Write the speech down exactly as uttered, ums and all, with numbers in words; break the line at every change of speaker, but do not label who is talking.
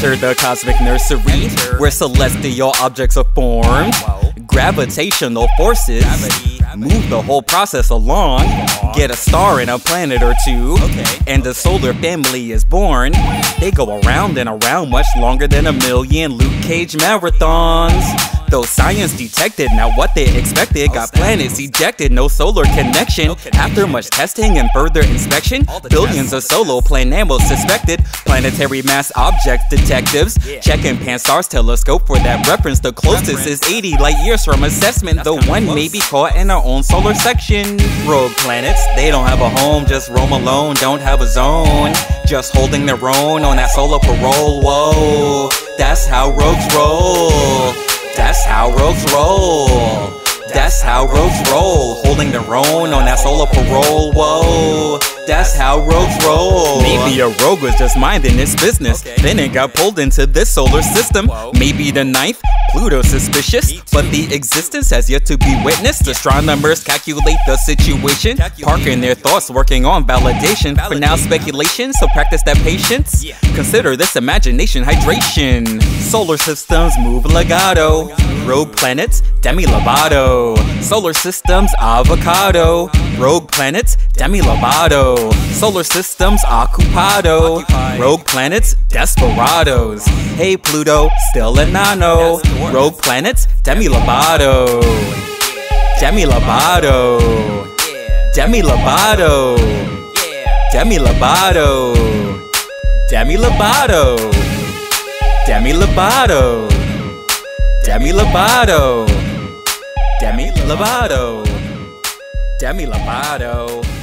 Enter the cosmic nursery,
Enter.
where celestial objects are formed.
Wow.
Gravitational forces
Gravity.
move the whole process along. Get a star and a planet or two,
Okay.
and the solar family is born. They go around and around much longer than a million Luke Cage marathons. Though science detected not what they expected, got planets ejected, no solar connection.
No connection.
After much testing and further inspection,
All the
billions
tests,
of
all the
Solo-PLANEMos suspected. Planetary mass object detectives
Yeah.
checking Pann-Stars telescope for that reference. The closest is eighty light years from assessment.
That's
The
kinda
one
close.
may be caught in our own solar section. Rogue planets, they don't have a home, just roam alone, don't have a zone. Just holding their own on that solar parole. Whoa, that's how rogues roll. That's how rogues roll. That's how rogues roll. Holding their own on that solar parole. Whoa, that's how rogues roll. Maybe a rogue was just minding his business,
Okay.
then it got pulled into this solar system.
Whoa.
Maybe the ninth, Pluto's suspicious,
Me too.
but the existence has yet to be witnessed. Astronomers calculate the situation,
Calculate.
parking their thoughts, working on validation. For now,
Validation.
speculation, so practice that patience.
Yeah.
Consider this imagination hydration. Solar systems move legato. Rogue planets, Demi Lovato. Solar systems, avocado. Rogue planets, Demi Lovato. Solar systems, occupado.
Occupied.
Rogue planets, desperados. Hey Pluto, still a nano.
That's dwarf.
Rogue planets, Demi Lovato. Demi Lovato.
Yeah.
Demi Lovato.
Yeah.
Demi Lovato. Demi Lovato. Demi Lovato. Demi Lovato. Demi Lovato. Demi Lovato.